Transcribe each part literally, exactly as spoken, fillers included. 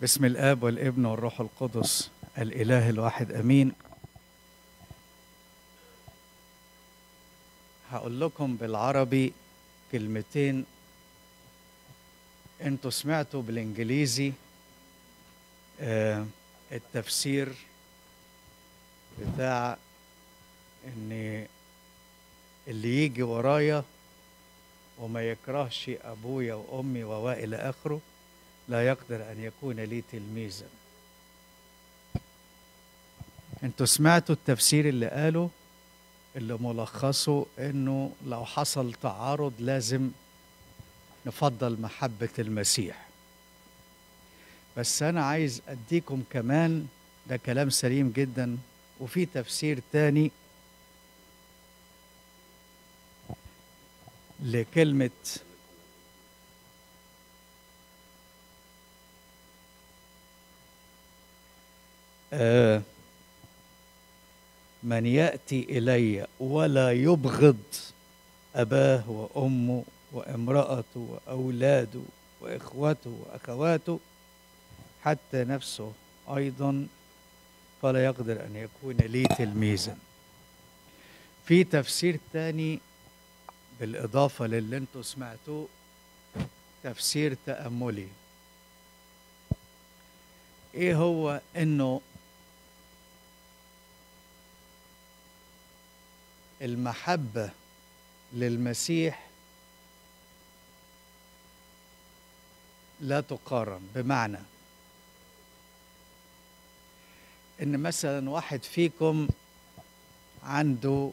باسم الآب والابن والروح القدس الإله الواحد أمين. هقول لكم بالعربي كلمتين انتوا سمعتوا بالإنجليزي آه التفسير بتاع ان اللي يجي ورايا وما يكرهش أبويا وأمي وإلى آخره لا يقدر أن يكون لي تلميذا. انتوا سمعتوا التفسير اللي قاله، اللي ملخصه انه لو حصل تعارض لازم نفضل محبة المسيح. بس انا عايز اديكم كمان، ده كلام سليم جدا، وفي تفسير تاني لكلمة آه من يأتي إلي ولا يبغض أباه وأمه وامرأته وأولاده وإخوته وأخواته حتى نفسه أيضا فلا يقدر أن يكون لي تلميذا. في تفسير تاني بالإضافة للي انتوا سمعتوه، تفسير تأملي. إيه هو؟ إنه المحبة للمسيح لا تقارن، بمعنى إن مثلا واحد فيكم عنده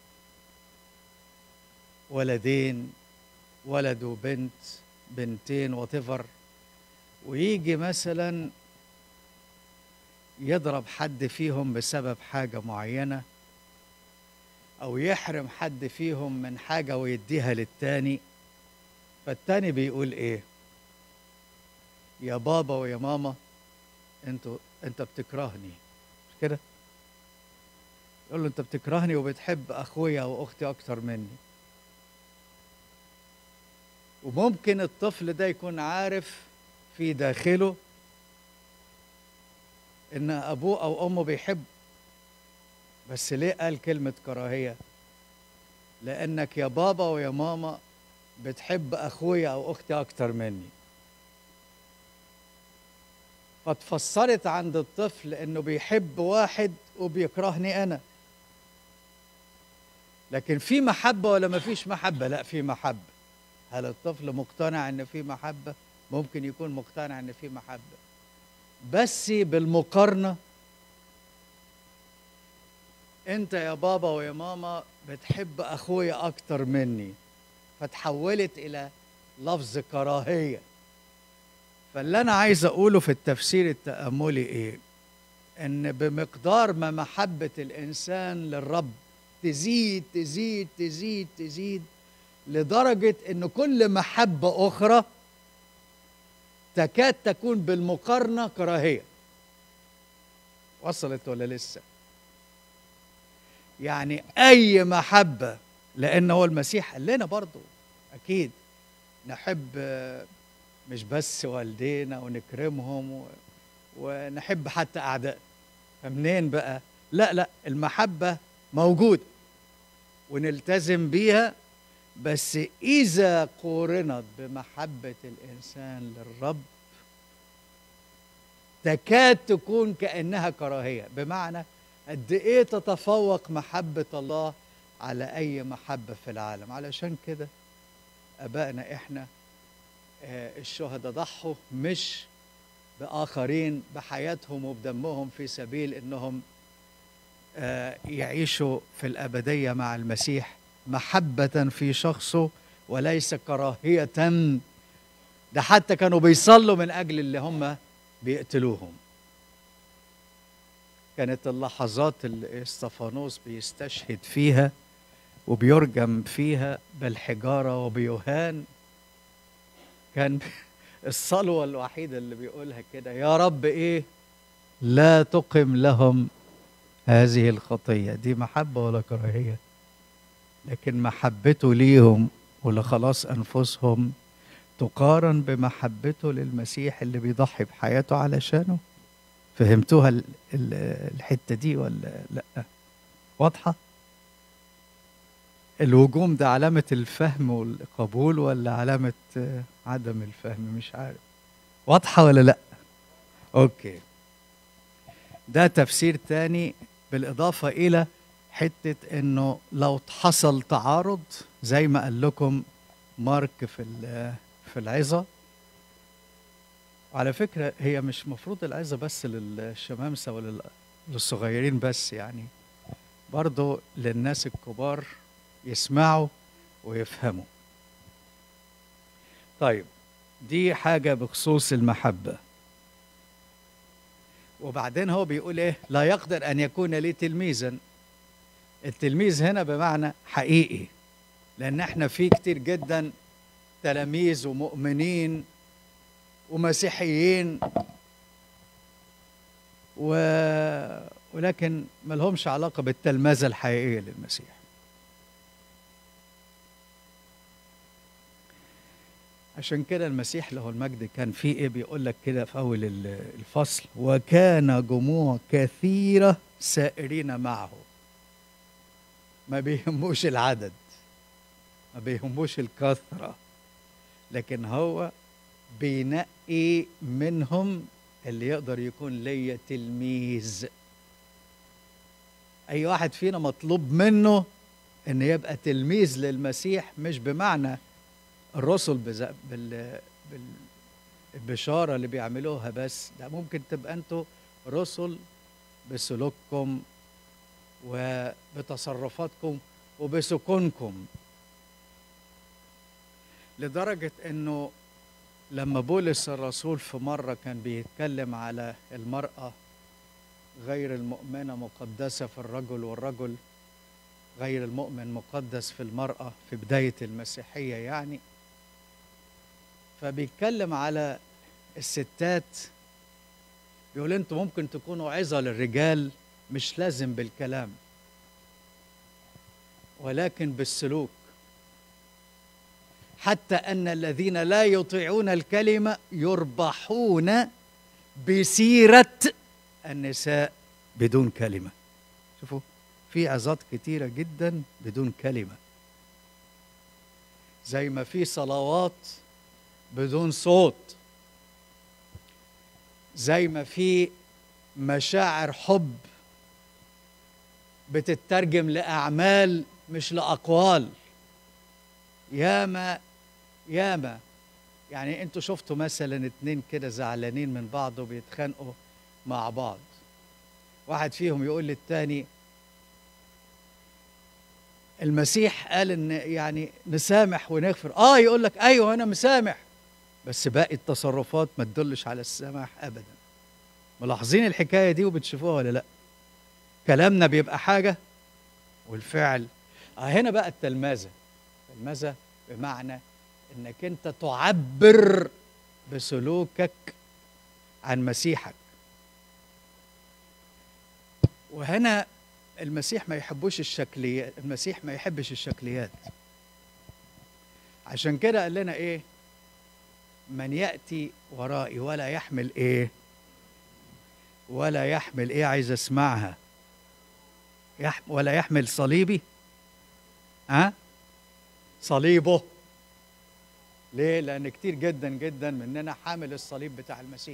ولدين، ولد وبنت، بنتين وطفر، ويجي مثلا يضرب حد فيهم بسبب حاجة معينة، أو يحرم حد فيهم من حاجة ويديها للتاني، فالتاني بيقول إيه؟ يا بابا ويا ماما انتوا انت بتكرهني، مش كده؟ يقول له انت بتكرهني وبتحب اخويا واختي اكتر مني. وممكن الطفل ده يكون عارف في داخله ان ابوه او امه بيحب، بس ليه قال كلمة كراهية؟ لانك يا بابا ويا ماما بتحب اخويا او اختي اكتر مني. فاتفسرت عند الطفل انه بيحب واحد وبيكرهني انا. لكن في محبة ولا ما فيش محبة؟ لا، في محبة. هل الطفل مقتنع ان في محبة؟ ممكن يكون مقتنع ان في محبة، بس بالمقارنة انت يا بابا ويا ماما بتحب اخويا اكتر مني، فتحولت الى لفظ كراهية. فاللي انا عايز اقوله في التفسير التأملي ايه؟ ان بمقدار ما محبة الانسان للرب تزيد تزيد تزيد تزيد لدرجة ان كل محبة اخرى تكاد تكون بالمقارنة كراهية. وصلت ولا لسه؟ يعني اي محبة، لان هو المسيح قال لنا برضو اكيد نحب مش بس والدينا ونكرمهم ونحب حتى اعداء. فمنين بقى؟ لا لا، المحبة موجودة ونلتزم بيها، بس إذا قورنت بمحبة الإنسان للرب تكاد تكون كأنها كراهية. بمعنى قد إيه تتفوق محبة الله على أي محبة في العالم. علشان كده أبائنا إحنا آه الشهداء ضحوا مش بآخرين بحياتهم وبدمهم في سبيل إنهم آه يعيشوا في الأبدية مع المسيح محبة في شخصه وليس كراهية. ده حتى كانوا بيصلوا من أجل اللي هم بيقتلوهم. كانت اللحظات اللي استفانوس بيستشهد فيها وبيرجم فيها بالحجارة وبيهان، كان الصلوة الوحيدة اللي بيقولها كده: يا رب إيه؟ لا تقم لهم هذه الخطية. دي محبة ولا كراهية؟ لكن محبته ليهم ولخلاص أنفسهم تقارن بمحبته للمسيح اللي بيضحي بحياته علشانه؟ فهمتوها ال- ال- الحتة دي ولا لأ؟ واضحة؟ الوجوم ده علامة الفهم والقبول ولا علامة آه، عدم الفهم؟ مش عارف. واضحة ولا لأ؟ أوكي، ده تفسير تاني بالإضافة إلى حتة إنه لو حصل تعارض زي ما قال لكم مارك في ال- في العظة. على فكرة هي مش مفروض العظة بس للشمامسة ولا للصغيرين بس، يعني برضو للناس الكبار يسمعوا ويفهموا. طيب، دي حاجة بخصوص المحبة. وبعدين هو بيقول ايه؟ لا يقدر ان يكون لي تلميذا. التلميذ هنا بمعنى حقيقي، لان احنا في كتير جدا تلاميذ ومؤمنين ومسيحيين و... ولكن ما لهمش علاقة بالتلمذة الحقيقية للمسيح. عشان كده المسيح له المجد كان في ايه؟ بيقول لك كده في اول ال- الفصل: وكان جموع كثيرة سائرين معه. ما بيهموش العدد، ما بيهموش الكثرة، لكن هو بينقي منهم اللي يقدر يكون ليا تلميذ. اي واحد فينا مطلوب منه ان يبقى تلميذ للمسيح، مش بمعنى الرسل بز... بال... بالبشارة اللي بيعملوها بس، ده ممكن تبقى انتوا رسل بسلوككم وبتصرفاتكم وبسكونكم. لدرجة انه لما بولس الرسول في مرة كان بيتكلم على المرأة غير المؤمنة مقدسة في الرجل، والرجل غير المؤمن مقدس في المرأة، في بداية المسيحية يعني، فبيتكلم على الستات. بيقول انتوا ممكن تكونوا عظة للرجال، مش لازم بالكلام ولكن بالسلوك، حتى أن الذين لا يطيعون الكلمة يربحون بسيرة النساء بدون كلمة. شوفوا، في عظات كتيرة جدا بدون كلمة، زي ما في صلوات بدون صوت، زي ما في مشاعر حب بتترجم لأعمال مش لأقوال. ياما ياما يعني انتوا شفتوا مثلا اتنين كده زعلانين من بعض وبيتخانقوا مع بعض، واحد فيهم يقول للتاني المسيح قال ان يعني نسامح ونغفر، اه يقول لك ايوه انا مسامح، بس باقي التصرفات ما تدلش على السماح ابدا. ملاحظين الحكايه دي وبتشوفوها ولا لا؟ كلامنا بيبقى حاجه والفعل آه. هنا بقى التلمذه. التلمذه بمعنى انك انت تعبر بسلوكك عن مسيحك. وهنا المسيح ما يحبوش الشكليات، المسيح ما يحبش الشكليات. عشان كده قال لنا ايه؟ من يأتي ورائي ولا يحمل ايه؟ ولا يحمل ايه؟ عايز اسمعها. يح ولا يحمل صليبي. ها؟ أه؟ صليبه. ليه؟ لأن كتير جدا جدا مننا حامل الصليب بتاع المسيح،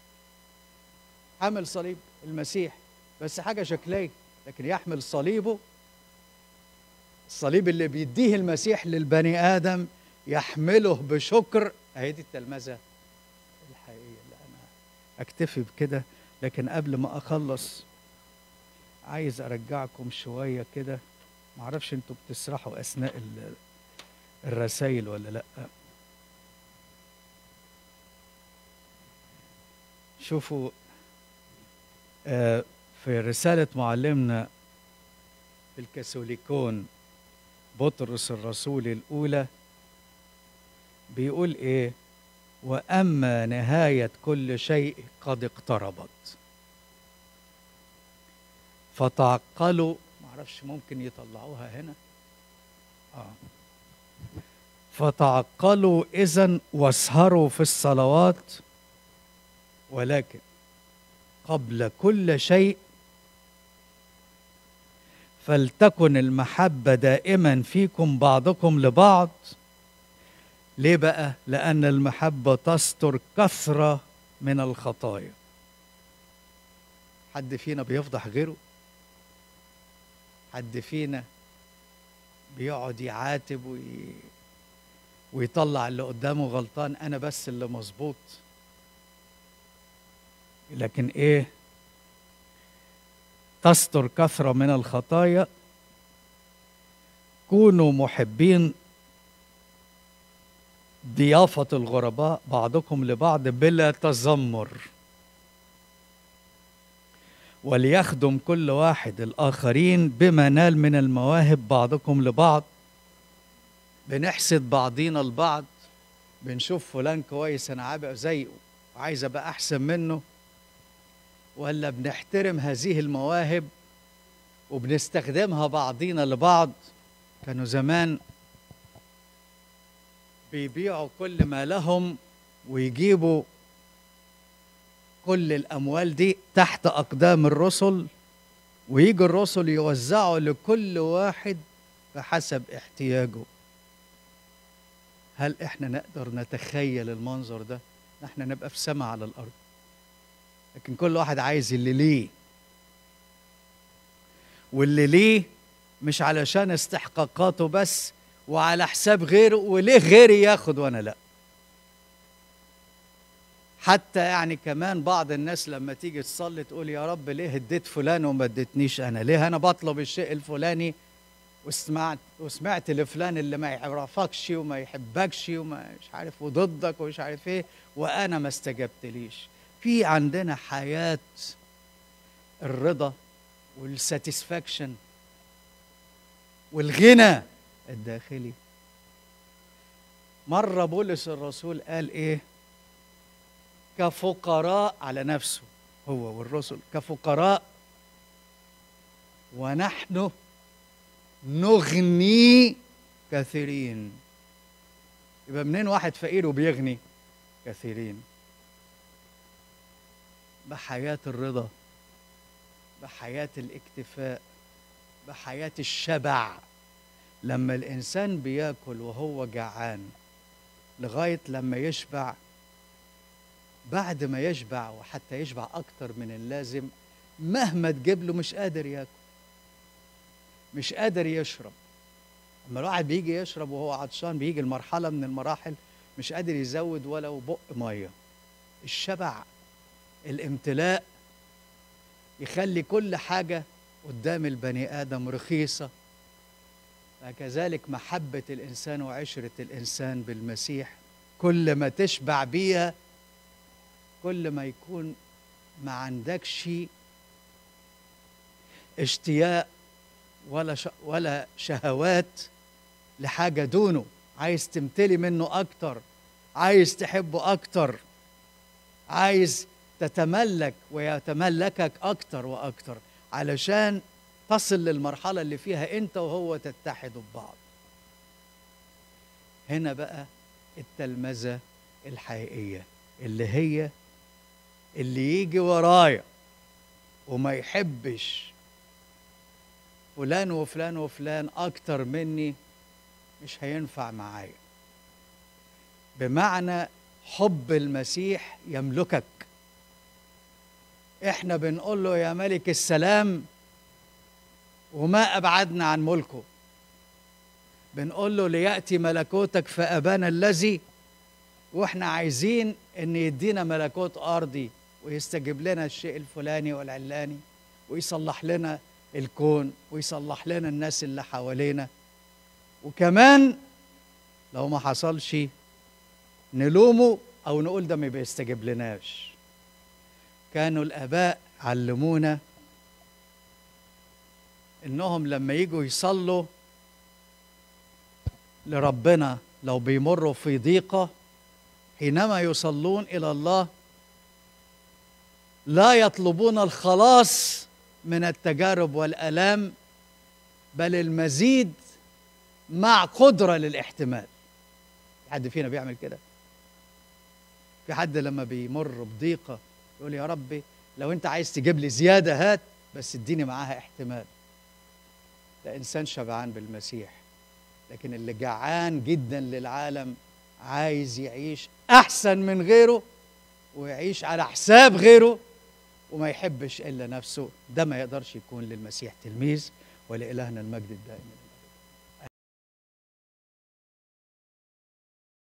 حامل صليب المسيح بس حاجة شكلية، لكن يحمل صليبه، الصليب اللي بيديه المسيح للبني آدم يحمله بشكر. هي دي التلمذة الحقيقية اللي أنا أكتفي بكده. لكن قبل ما أخلص عايز أرجعكم شوية كده، معرفش أنتوا بتسرحوا أثناء الرسائل ولا لأ. شوفوا آه في رسالة معلمنا في الكاثوليكون بطرس الرسول الأولى بيقول إيه؟ وأما نهاية كل شيء قد اقتربت فتعقلوا. معرفش ممكن يطلعوها هنا. آه. فتعقلوا إذن واسهروا في الصلوات، ولكن قبل كل شيء فلتكن المحبة دائما فيكم بعضكم لبعض. ليه بقى؟ لأن المحبة تستر كثرة من الخطايا. حد فينا بيفضح غيره؟ حد فينا بيقعد يعاتب وي... ويطلع اللي قدامه غلطان، أنا بس اللي مظبوط؟ لكن إيه؟ تستر كثرة من الخطايا. كونوا محبين ضيافة الغرباء بعضكم لبعض بلا تذمر، وليخدم كل واحد الآخرين بما نال من المواهب بعضكم لبعض. بنحسد بعضينا البعض، بنشوف فلان كويس أنا عايز زيه وعايز أبقى أحسن منه، ولا بنحترم هذه المواهب وبنستخدمها بعضينا لبعض؟ كانوا زمان بيبيعوا كل ما لهم ويجيبوا كل الأموال دي تحت أقدام الرسل، ويجي الرسل يوزعوا لكل واحد بحسب احتياجه. هل احنا نقدر نتخيل المنظر ده؟ احنا نبقى في سماء على الأرض، لكن كل واحد عايز اللي ليه، واللي ليه مش علشان استحقاقاته بس وعلى حساب غيره، وليه غيري ياخد وانا لا. حتى يعني كمان بعض الناس لما تيجي تصلي تقول يا رب ليه اديت فلان وما اديتنيش انا؟ ليه انا بطلب الشيء الفلاني وسمعت وسمعت لفلان اللي ما يعرفكش وما يحبكش وما مش عارف وضدك ومش عارف ايه، وانا ما استجبتليش؟ في عندنا حياة الرضا والساتسفاكشن والغنى الداخلي. مرة بولس الرسول قال ايه؟ كفقراء على نفسه هو والرسل، كفقراء ونحن نغني كثيرين. يبقى منين واحد فقير وبيغني كثيرين؟ بحياة الرضا، بحياة الاكتفاء، بحياة الشبع. لما الإنسان بياكل وهو جعان لغاية لما يشبع، بعد ما يشبع وحتى يشبع أكتر من اللازم، مهما تجيب له مش قادر ياكل، مش قادر يشرب. لما الواحد بيجي يشرب وهو عطشان بيجي المرحلة من المراحل مش قادر يزود ولو بق مية. الشبع، الامتلاء، يخلي كل حاجة قدام البني آدم رخيصة. فكذلك محبة الإنسان وعشرة الإنسان بالمسيح، كل ما تشبع بيها كل ما يكون ما عندكش اشتياق ولا ولا شهوات لحاجة دونه، عايز تمتلي منه أكتر، عايز تحبه أكتر، عايز تتملك ويتملكك أكتر وأكتر، علشان تصل للمرحلة اللي فيها أنت وهو تتحدوا ببعض. هنا بقى التلمذة الحقيقية، اللي هي اللي يجي ورايا وما يحبش فلان وفلان وفلان أكتر مني مش هينفع معايا. بمعنى حب المسيح يملكك. احنا بنقول له يا ملك السلام وما أبعدنا عن ملكه، بنقول له ليأتي ملكوتك فأبانا الذي، واحنا عايزين ان يدينا ملكوت أرضي ويستجيب لنا الشيء الفلاني والعلاني، ويصلح لنا الكون ويصلح لنا الناس اللي حوالينا. وكمان لو ما حصلش نلومه أو نقول ده ما بيستجيب لناش. كانوا الآباء علمونا إنهم لما يجوا يصلوا لربنا لو بيمروا في ضيقة، حينما يصلون إلى الله لا يطلبون الخلاص من التجارب والآلام، بل المزيد مع قدرة للاحتمال. حد فينا بيعمل كده؟ في حد لما بيمر بضيقة يقول يا ربي لو أنت عايز تجيب لي زيادة هات، بس اديني معاها احتمال. ده إنسان شبعان بالمسيح، لكن اللي جعان جدا للعالم عايز يعيش أحسن من غيره ويعيش على حساب غيره وما يحبش إلا نفسه، ده ما يقدرش يكون للمسيح تلميذ. ولإلهنا المجد الدائم.